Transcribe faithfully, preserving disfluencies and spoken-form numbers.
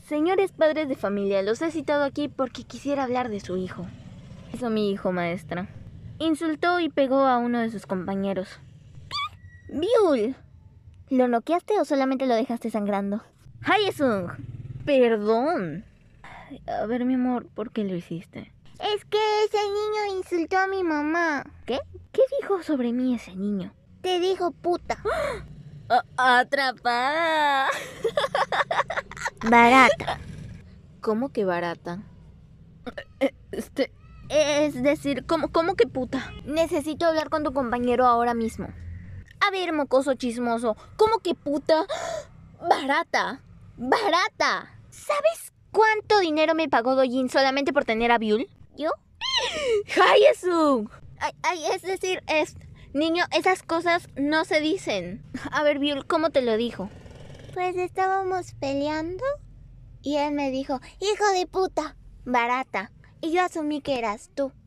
Señores padres de familia, los he citado aquí porque quisiera hablar de su hijo. Hizo mi hijo, maestra. Insultó y pegó a uno de sus compañeros. ¿Qué? ¡Byul! ¿Lo noqueaste o solamente lo dejaste sangrando? ¡Haesung! Perdón. A ver, mi amor, ¿por qué lo hiciste? Es que ese niño insultó a mi mamá. ¿Qué? ¿Qué dijo sobre mí ese niño? Te dijo puta. ¡Ah! ¡Atrapada! Barata. ¿Cómo que barata? Este... Es decir, ¿cómo, cómo que puta? Necesito hablar con tu compañero ahora mismo. A ver, mocoso chismoso, ¿cómo que puta? ¡Barata! ¡Barata! ¿Sabes cuánto dinero me pagó Dojin solamente por tener a Byul? ¿Yo? ¡Haesung! Ay, ay, es decir, es... Niño, esas cosas no se dicen. A ver, Byul, ¿cómo te lo dijo? Pues estábamos peleando y él me dijo, hijo de puta, barata. Y yo asumí que eras tú.